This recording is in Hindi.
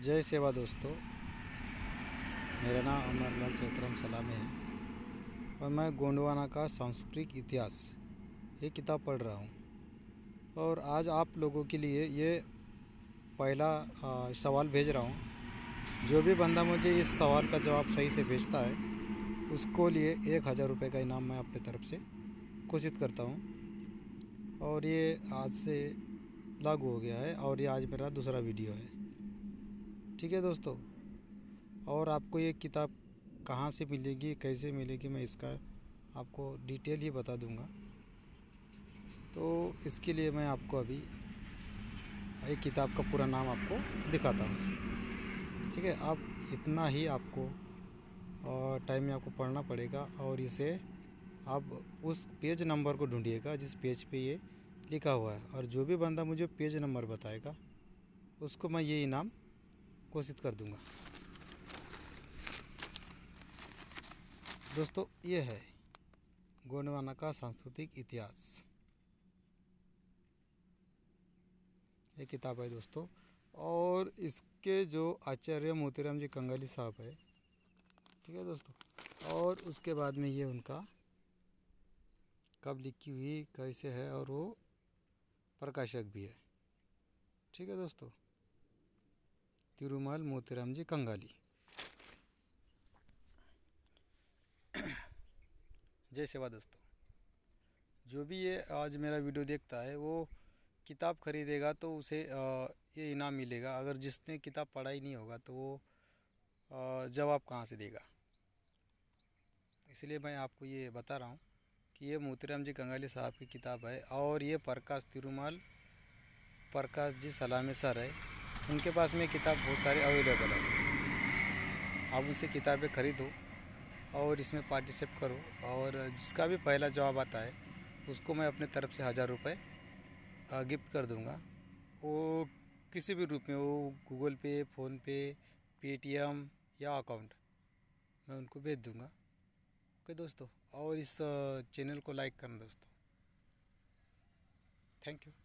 जय सेवा दोस्तों। मेरा नाम अमरलाल चैत्रम सलामे है और मैं गोंडवाना का सांस्कृतिक इतिहास ये किताब पढ़ रहा हूँ। और आज आप लोगों के लिए ये पहला सवाल भेज रहा हूँ। जो भी बंदा मुझे इस सवाल का जवाब सही से भेजता है उसको लिए 1000 रुपये का इनाम मैं अपनी तरफ से घोषित करता हूँ। और ये आज से लागू हो गया है और ये आज मेरा दूसरा वीडियो है। ठीक है दोस्तों। और आपको ये किताब कहाँ से मिलेगी, कैसे मिलेगी, मैं इसका आपको डिटेल ही बता दूंगा। तो इसके लिए मैं आपको अभी एक किताब का पूरा नाम आपको दिखाता हूँ। ठीक है, आप इतना ही आपको और टाइम में आपको पढ़ना पड़ेगा और इसे आप उस पेज नंबर को ढूंढिएगा जिस पेज पे ये लिखा हुआ है। और जो भी बंदा मुझे पेज नंबर बताएगा उसको मैं ये इनाम घोषित कर दूंगा। दोस्तों, ये है गोंडवाना का सांस्कृतिक इतिहास, ये किताब है दोस्तों। और इसके जो आचार्य मोतीराम जी कंगाली साहब है, ठीक है दोस्तों। और उसके बाद में ये उनका कब लिखी हुई, कैसे है, और वो प्रकाशक भी है। ठीक है दोस्तों, तिरुमल मोतीराम जी कंगाली। जय सेवा दोस्तों। जो भी ये आज मेरा वीडियो देखता है वो किताब खरीदेगा तो उसे ये इनाम मिलेगा। अगर जिसने किताब पढ़ा ही नहीं होगा तो वो जवाब कहाँ से देगा। इसलिए मैं आपको ये बता रहा हूँ कि ये मोतीराम जी कंगाली साहब की किताब है। और ये प्रकाश तिरुमल प्रकाश जी सलामे सर है, उनके पास में किताब बहुत सारी अवेलेबल है। आप उनसे किताबें खरीदो और इसमें पार्टिसिपेट करो। और जिसका भी पहला जवाब आता है उसको मैं अपने तरफ से 1000 रुपये गिफ्ट कर दूंगा। वो किसी भी रूप में, वो गूगल पे, फ़ोनपे, पेटीएम या अकाउंट, मैं उनको भेज दूंगा। ओके दोस्तों। और इस चैनल को लाइक करना दोस्तों। Thank you.